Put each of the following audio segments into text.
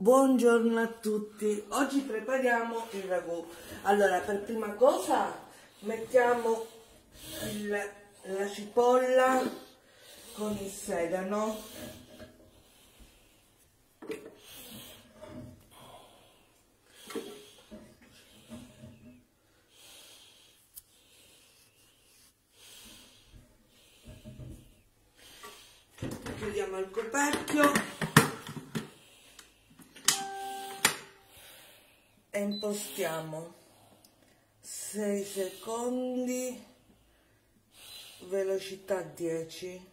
Buongiorno a tutti, oggi prepariamo il ragù. Allora, per prima cosa mettiamo la cipolla con il sedano, chiudiamo il coperchio e impostiamo 6 secondi, velocità 10.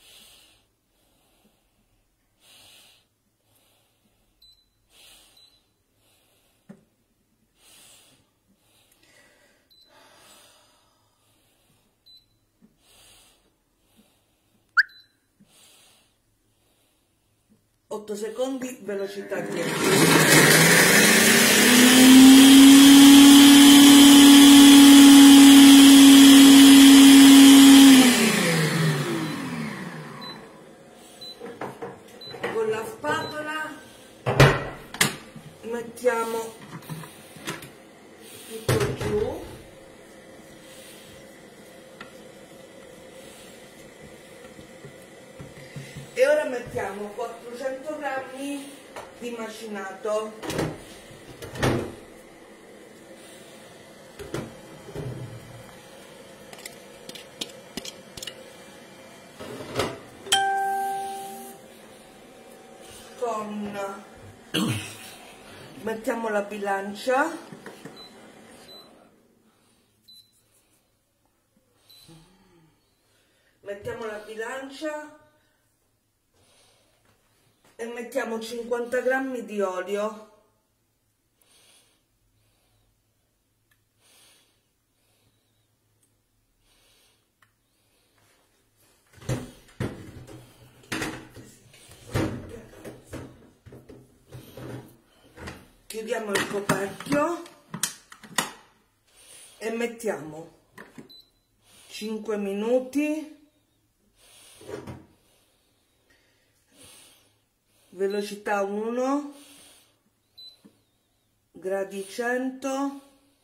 Otto secondi, velocità 10. Con la spatola mettiamo tutto giù e ora mettiamo 400 grammi di macinato, mettiamo la bilancia, e mettiamo 50 grammi di olio. Chiudiamo il coperchio e mettiamo 5 minuti, velocità 1, gradi 100,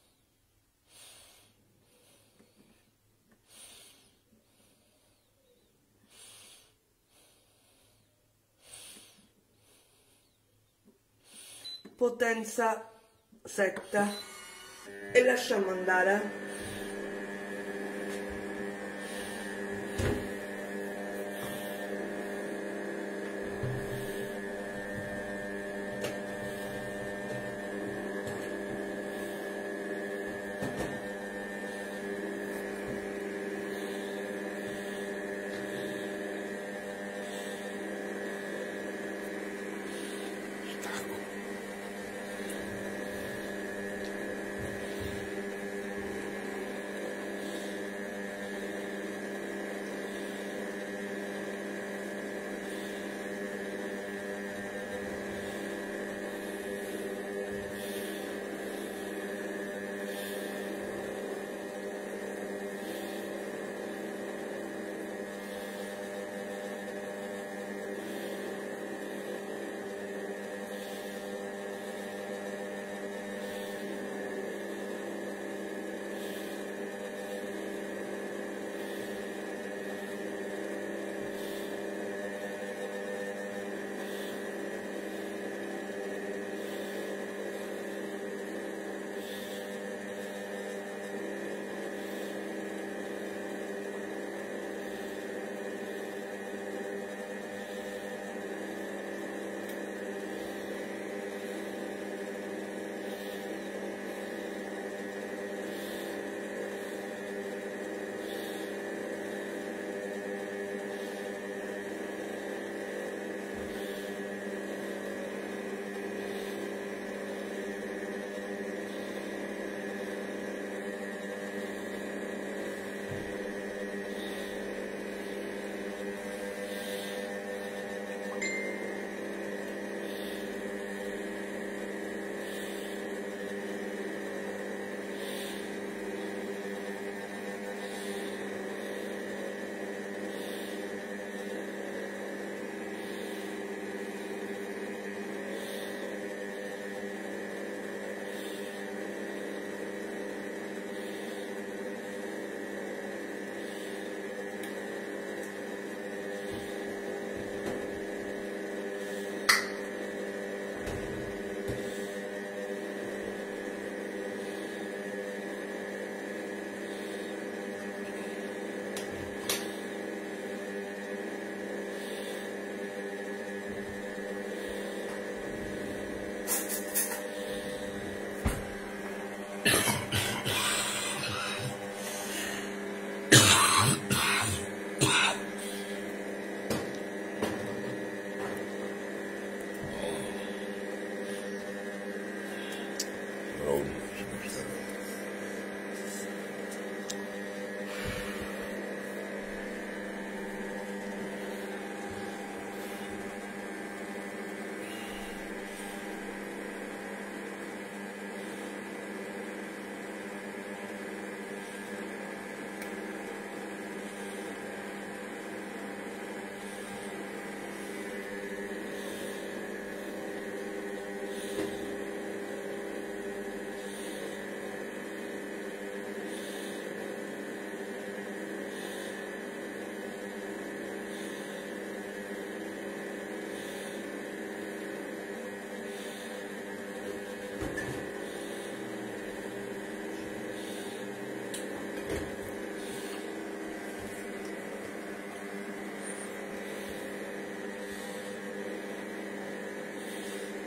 potenza 7 e lasciamo andare.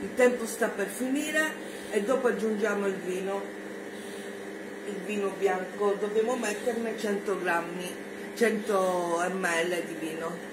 Il tempo sta per finire e dopo aggiungiamo il vino bianco. Dobbiamo metterne 100 grammi, 100 ml di vino.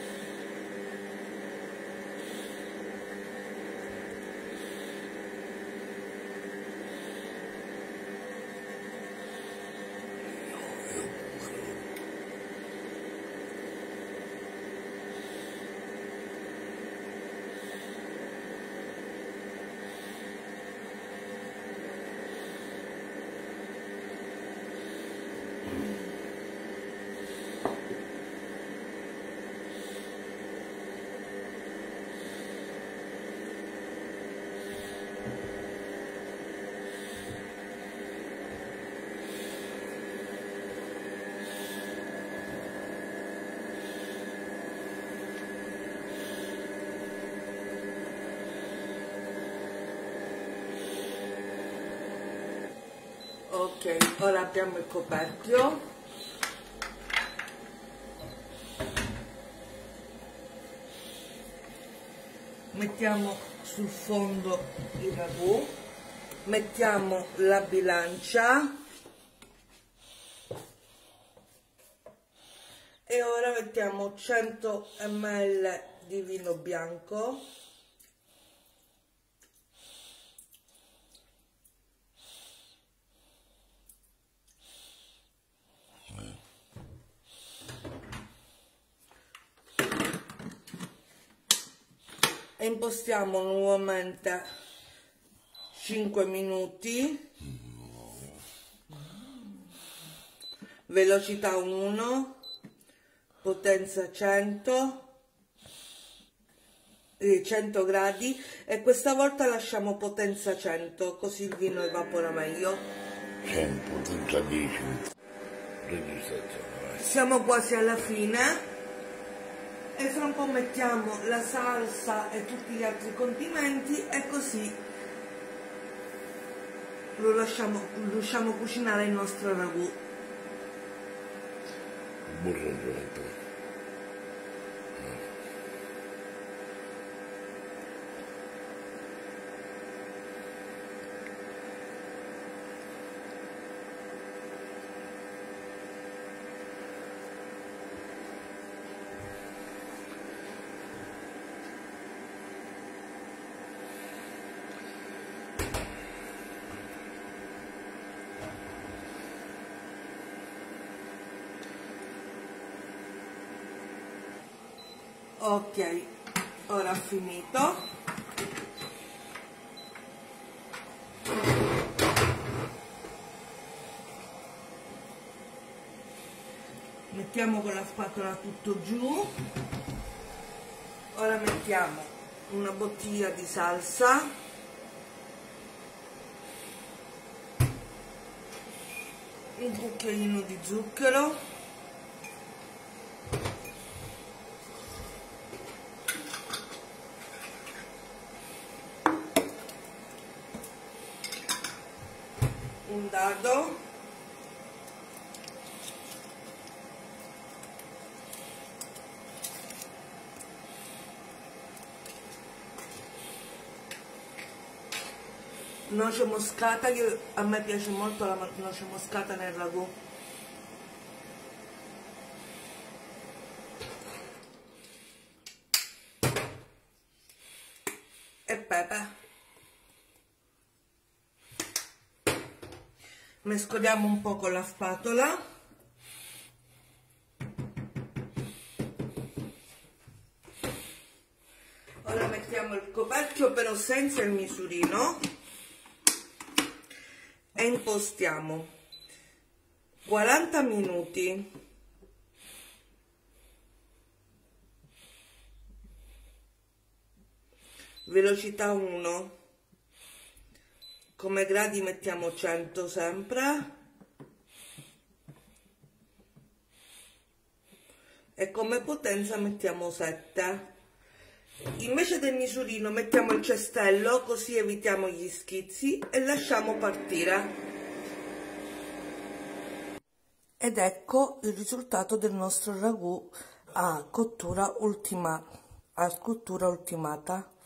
Ok, ora abbiamo il coperchio. Mettiamo sul fondo il ragù, mettiamo la bilancia e ora mettiamo 100 ml di vino bianco. E impostiamo nuovamente 5 minuti, velocità 1, potenza 100 gradi, e questa volta lasciamo potenza 100 così il vino evapora meglio. 100, potenza 10, registrazione. Siamo quasi alla fine. E fra un po' mettiamo la salsa e tutti gli altri condimenti e così lo lasciamo cucinare il nostro ragù. Burro. Ok, ora ho finito. Mettiamo con la spatola tutto giù. Ora mettiamo una bottiglia di salsa, un cucchiaino di zucchero, un dado, noce moscata, che a me piace molto la noce moscata nel ragù, e pepe. Mescoliamo un po' con la spatola. Ora mettiamo il coperchio, però senza il misurino, e impostiamo 40 minuti. Velocità 1. Come gradi mettiamo 100 sempre. E come potenza mettiamo 7. Invece del misurino mettiamo il cestello, così evitiamo gli schizzi, e lasciamo partire. Ed ecco il risultato del nostro ragù a cottura ultimata.